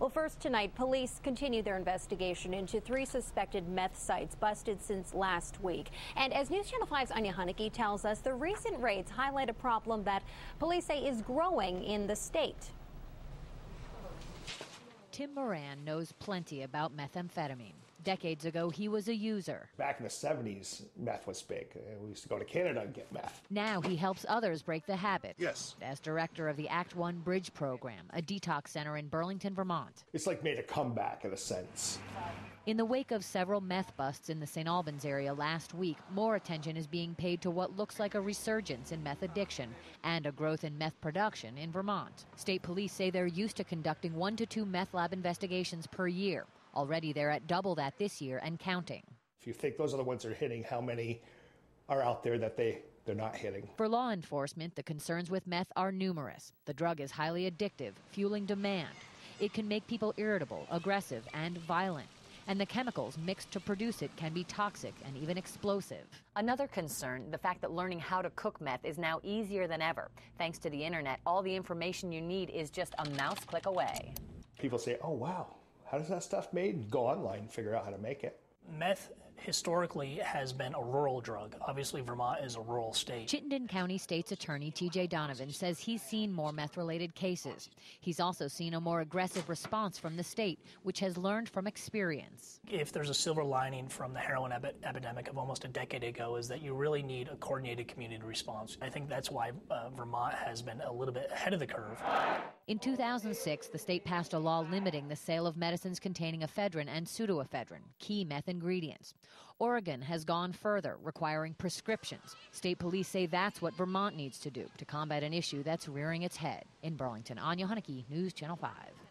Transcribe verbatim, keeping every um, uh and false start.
Well, first tonight, police continue their investigation into three suspected meth sites busted since last week. And as News Channel five's Anya Haneke tells us, the recent raids highlight a problem that police say is growing in the state. Tim Moran knows plenty about methamphetamine. Decades ago, he was a user. Back in the seventies, meth was big. We used to go to Canada and get meth. Now he helps others break the habit. Yes. As director of the Act One Bridge program, a detox center in Burlington, Vermont. It's like made a comeback in a sense. In the wake of several meth busts in the Saint Albans area last week, more attention is being paid to what looks like a resurgence in meth addiction and a growth in meth production in Vermont. State police say they're used to conducting one to two meth lab investigations per year. Already they're at double that this year and counting. If you think those are the ones that are hitting, how many are out there that they, they're not hitting? For law enforcement, the concerns with meth are numerous. The drug is highly addictive, fueling demand. It can make people irritable, aggressive, and violent. And the chemicals mixed to produce it can be toxic and even explosive. Another concern, the fact that learning how to cook meth is now easier than ever. Thanks to the internet, all the information you need is just a mouse click away. People say, oh, wow, how does that stuff made? Go online and figure out how to make it. Meth historically has been a rural drug. Obviously, Vermont is a rural state. Chittenden County State's Attorney T J Donovan says he's seen more meth-related cases. He's also seen a more aggressive response from the state, which has learned from experience. If there's a silver lining from the heroin epi- epidemic of almost a decade ago, is that you really need a coordinated community response. I think that's why uh, Vermont has been a little bit ahead of the curve. In two thousand six, the state passed a law limiting the sale of medicines containing ephedrine and pseudoephedrine, key meth ingredients. Oregon has gone further, requiring prescriptions. State police say that's what Vermont needs to do to combat an issue that's rearing its head. In Burlington, Anya Haneke, News Channel five.